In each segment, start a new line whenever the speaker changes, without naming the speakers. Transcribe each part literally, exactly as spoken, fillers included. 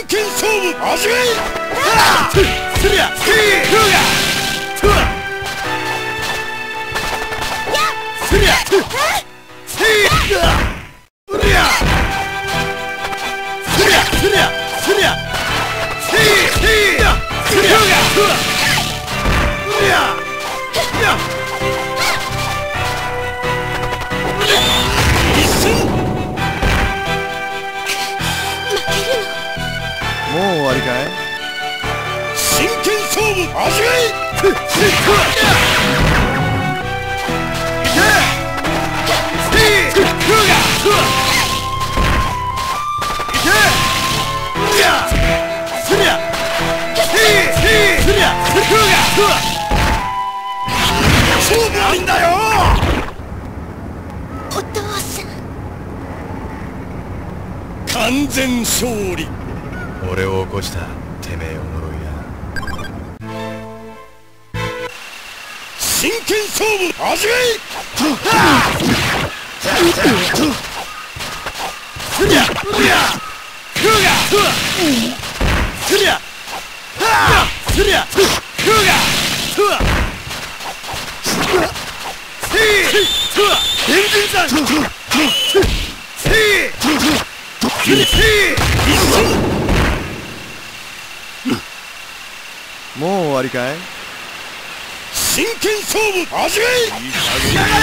剣勝負始め。すりゃすりゃすりゃすりゃすりゃすりゃせいせいやすりゃすりゃや一瞬もう終わりかい。真剣勝負始め。いけ勝負ありんだよ。
お父さん
完全勝利。
俺を起こしたてめえおのろいな。
真剣勝負始め。すりゃすりゃふがすりゃすりゃふがふわせいふわ電人さんせいせい一瞬もう終わりかい。真剣勝負始め。やがれ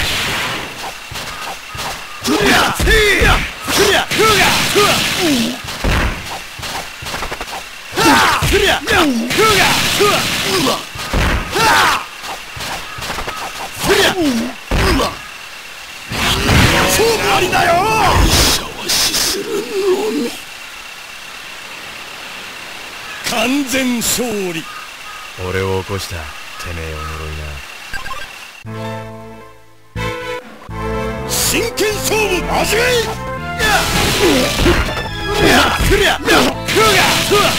ふやせいやふやふがふわふりゃふがふわふりゃ勝負ありだよ。シャワシするのみ。完全勝利。
俺を起こしたてめえおのろいな。
真剣勝負始め。やっふりゃふがふわ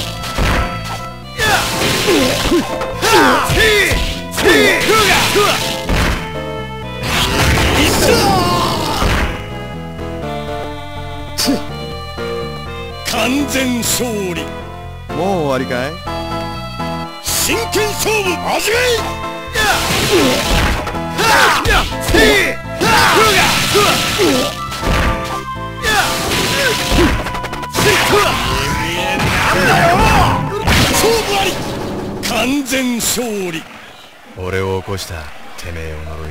せいせいふがふわ一緒完全勝利。もう終わりかい。真剣勝負始め。やっせいふがふわなんだよ。勝負あり。完全勝利。
俺を起こしたてめえおのろい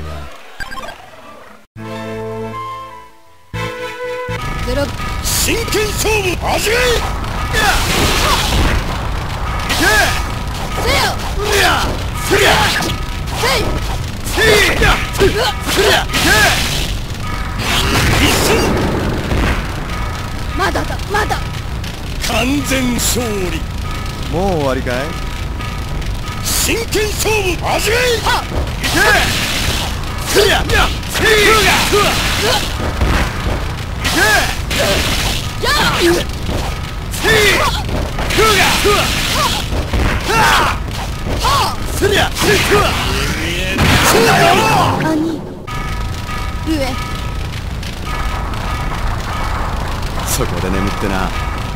な。
真剣勝負始め。いけ
せよ
いやすりゃ
せい
せいやすりゃいけ一瞬
まだだまだ
完全勝利。もう終わりかい。真剣勝負始め。いけすりゃせいやふわいけ
やあ
せいふがふわはあすりゃふわそうだよ。
兄上
そこで眠ってな。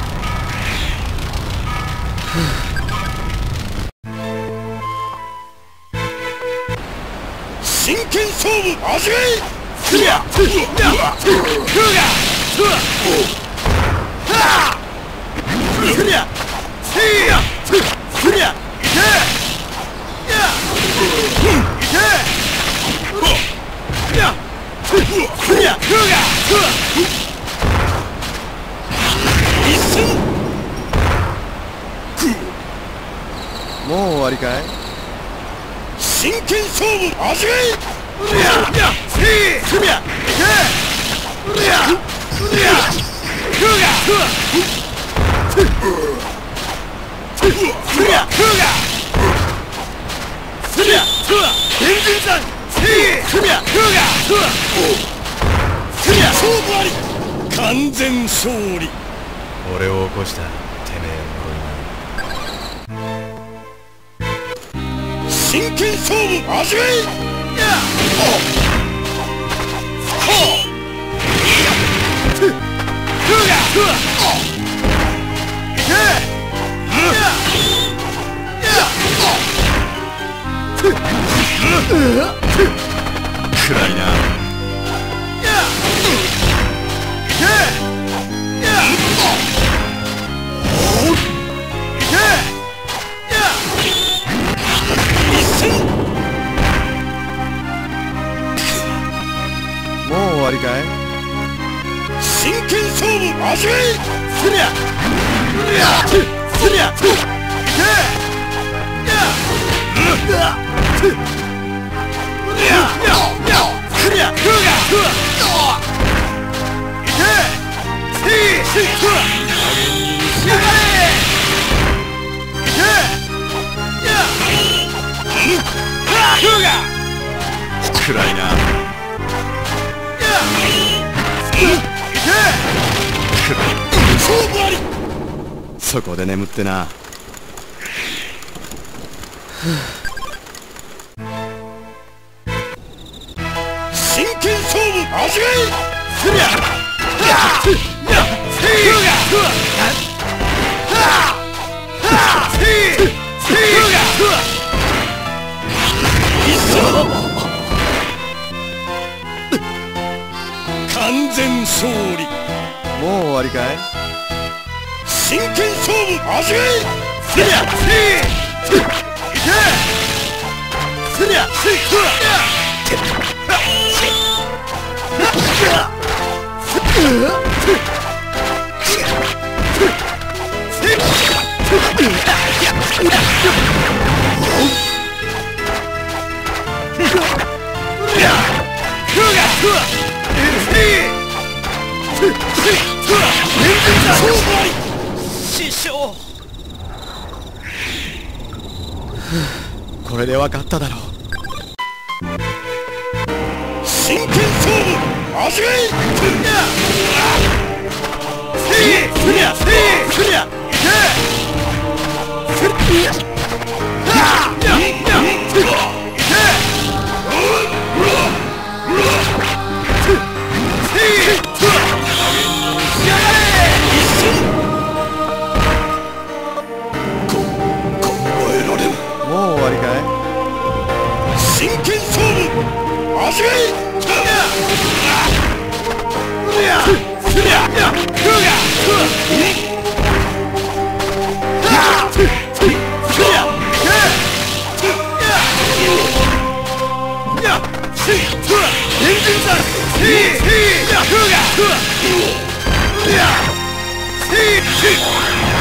真剣勝負始め。すりゃふがふわはあすりゃせいやすりゃいけやいけやすりゃふがふわ一瞬もう終わりかい。真剣勝負始め。うりゃやせいすりゃいけうりゃうりゃふがふわすりゃふがすりゃふわ電人さんせいすりゃふがふわすりゃ勝負あり。完全勝利。
俺を起こしたてめえおのろいな。
真剣勝負始め。やっふがふわ
暗いな。
もう終わりかい？真剣勝負味わいすりゃすりゃすりゃすりゃ
暗いな。
勝負あり。
そこで眠ってな。
真剣勝負味わいすりゃすりゃせいがせい完全勝利。
もう終わりかい？
真剣勝負味わいすりゃせいすりゃせい師匠、
これで分かっただろう。
真剣勝負味わいせいすりゃせいすりゃ
もう終わりかい？
真剣勝負味わいすりゃせい